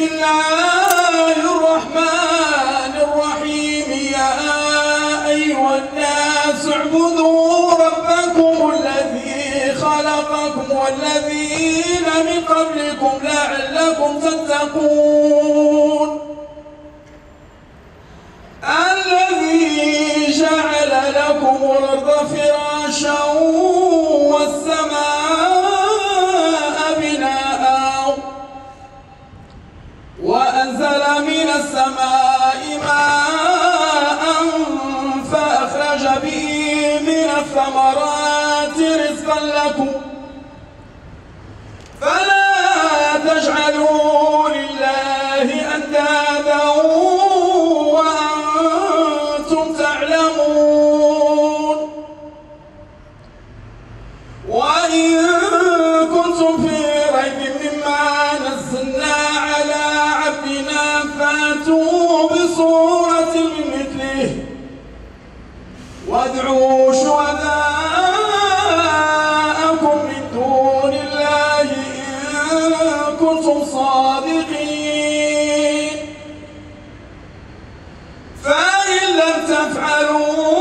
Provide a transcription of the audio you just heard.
الله الرحمن الرحيم. يا أيها الناس اعبدوا ربكم الذي خلقكم والذين من قبلكم لعلكم تتقون. الذي جعل لكم الأرض فراشا والسماء بناء وأنزل من السماء ماء فأخرج به من الثمرات رزقا لكم فلا تجعلوا لله أندادا وأنتم تعلمون. وإن كنتم في ريب مما نزلنا على عبدنا فأتوا بصورة من مثله وادعوا شهداءكم من دون الله إن كنتم صادقين. فإن لم تفعلوا